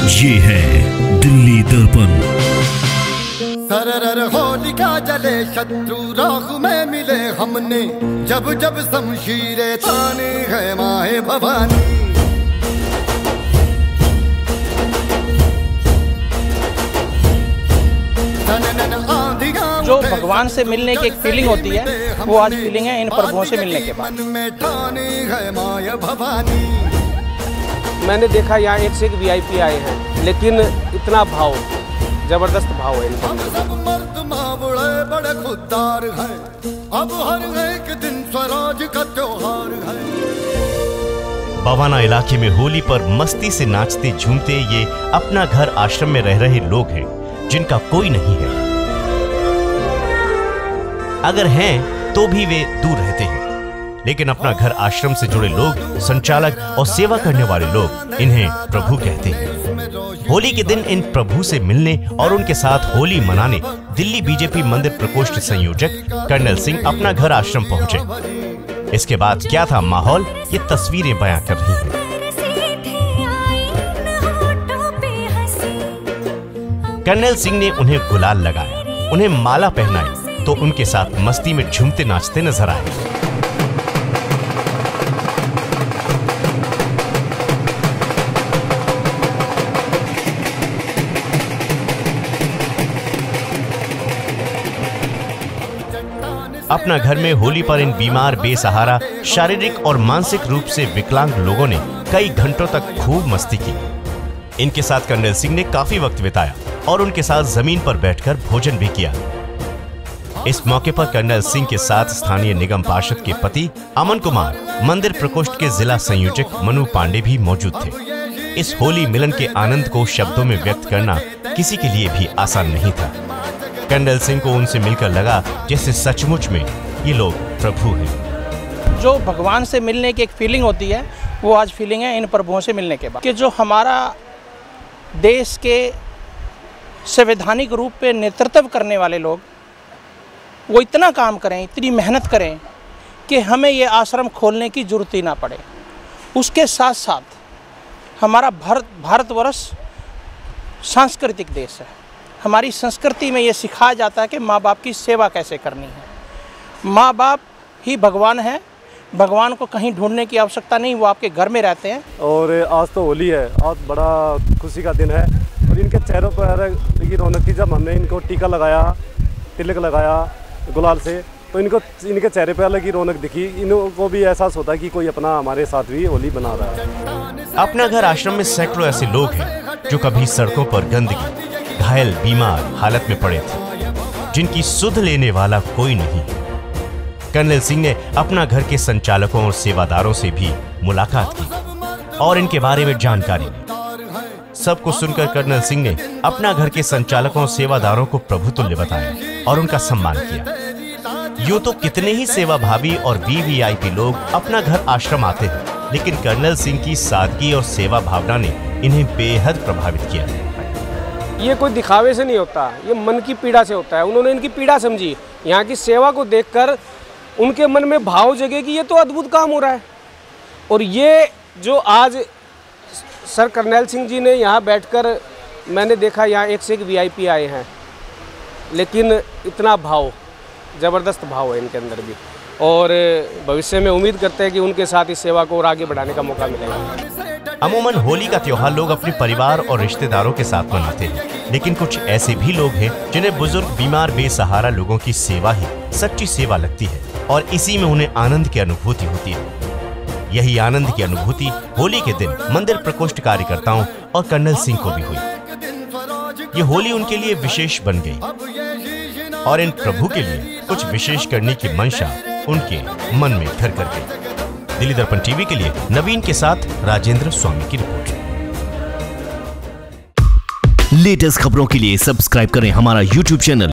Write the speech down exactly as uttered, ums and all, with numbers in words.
ये है दिल्ली दर्पण। सरर होलिका जले शत्रु राह में मिले हमने, जब जब शमशीरें ताने है माए भवानी। जो भगवान से मिलने की एक फीलिंग होती है, वो आज फीलिंग है इन प्रभुओं से मिलने के बाद। मैंने देखा यहाँ एक से एक वीआईपी आए हैं, लेकिन इतना भाव, जबरदस्त भाव है इनके अंदर। सब मर्द मावड़े बड़े खुददार हैं, अब हर एक दिन स्वराज का त्योहार है। बवाना इलाके में होली पर मस्ती से नाचते झूमते ये अपना घर आश्रम में रह रहे लोग हैं, जिनका कोई नहीं है। अगर हैं तो भी वे दूर रहते हैं, लेकिन अपना घर आश्रम से जुड़े लोग, संचालक और सेवा करने वाले लोग इन्हें प्रभु कहते हैं। होली के दिन इन प्रभु से मिलने और उनके साथ होली मनाने दिल्ली बीजेपी मंदिर प्रकोष्ठ संयोजक कर्नल सिंह अपना घर आश्रम पहुंचे। इसके बाद क्या था माहौल, ये तस्वीरें बयां कर रही हैं। कर्नल सिंह ने उन्हें गुलाल लगाया, उन्हें माला पहनाई, तो उनके साथ मस्ती में झूमते नाचते नजर आए। अपना घर में होली पर इन बीमार, बेसहारा, शारीरिक और मानसिक रूप से विकलांग लोगों ने कई घंटों तक खूब मस्ती की। इनके साथ कर्नल सिंह ने काफी वक्त बिताया और उनके साथ जमीन पर बैठकर भोजन भी किया। इस मौके पर कर्नल सिंह के साथ स्थानीय निगम पार्षद के पति अमन कुमार, मंदिर प्रकोष्ठ के जिला संयोजक मनु पांडे भी मौजूद थे। इस होली मिलन के आनंद को शब्दों में व्यक्त करना किसी के लिए भी आसान नहीं था। कर्नल सिंह को उनसे मिलकर लगा जैसे सचमुच में ये लोग प्रभु हैं। जो भगवान से मिलने की एक फीलिंग होती है, वो आज फीलिंग है इन प्रभुओं से मिलने के बाद। कि जो हमारा देश के संवैधानिक रूप पे नेतृत्व करने वाले लोग, वो इतना काम करें, इतनी मेहनत करें कि हमें ये आश्रम खोलने की जरूरत ही ना पड़े। उसके साथ साथ हमारा भारत भारतवर्ष सांस्कृतिक देश है। हमारी संस्कृति में ये सिखाया जाता है कि माँ बाप की सेवा कैसे करनी है। माँ बाप ही भगवान है, भगवान को कहीं ढूंढने की आवश्यकता नहीं, वो आपके घर में रहते हैं। और आज तो होली है, आज बड़ा खुशी का दिन है और इनके चेहरों पर की रौनक थी। जब हमने इनको टीका लगाया, तिलक लगाया गुलाल से, तो इनको इनके चेहरे पर अलग ही रौनक दिखी। इनको भी एहसास होता है कि कोई अपना हमारे साथ भी होली बना रहा है। अपना घर आश्रम में सैकड़ों ऐसे लोग हैं जो कभी सड़कों पर गंदगी, घायल, बीमार हालत में पड़े थे, जिनकी सुध लेने वाला कोई नहीं। कर्नल सिंह ने अपना घर के संचालकों और सेवादारों से भी मुलाकात की और इनके बारे में जानकारी ली। सबको सुनकर कर्नल सिंह ने अपना घर के संचालकों और सेवादारों को प्रभु तुल्य बताया और उनका सम्मान किया। यूं तो कितने ही सेवाभावी और वीवीआईपी लोग अपना घर आश्रम आते हैं, लेकिन कर्नल सिंह की सादगी और सेवा भावना ने इन्हें बेहद प्रभावित किया। ये कोई दिखावे से नहीं होता, ये मन की पीड़ा से होता है। उन्होंने इनकी पीड़ा समझी, यहाँ की सेवा को देखकर उनके मन में भाव जगे कि ये तो अद्भुत काम हो रहा है। और ये जो आज सर कर्नल सिंह जी ने यहाँ बैठकर, मैंने देखा यहाँ एक से एक वीआईपी आए हैं, लेकिन इतना भाव, जबरदस्त भाव है इनके अंदर भी। और भविष्य में उम्मीद करते हैं कि उनके साथ इस सेवा को और आगे बढ़ाने का मौका मिलेगा। अमूमन होली का त्योहार लोग अपने परिवार और रिश्तेदारों के साथ मनाते हैं, लेकिन कुछ ऐसे भी लोग हैं जिन्हें बुजुर्ग, बीमार, बेसहारा लोगों की सेवा ही सच्ची सेवा लगती है और इसी में उन्हें आनंद की अनुभूति होती है। यही आनंद की अनुभूति होली के दिन मंदिर प्रकोष्ठ कार्यकर्ताओं और कर्नल सिंह को भी हुई। ये होली उनके लिए विशेष बन गई और इन प्रभु के लिए कुछ विशेष करने की मंशा उनके मन में घर कर गई। दिल्ली दर्पण टीवी के लिए नवीन के साथ राजेंद्र स्वामी की रिपोर्ट। लेटेस्ट खबरों के लिए सब्सक्राइब करें हमारा यूट्यूब चैनल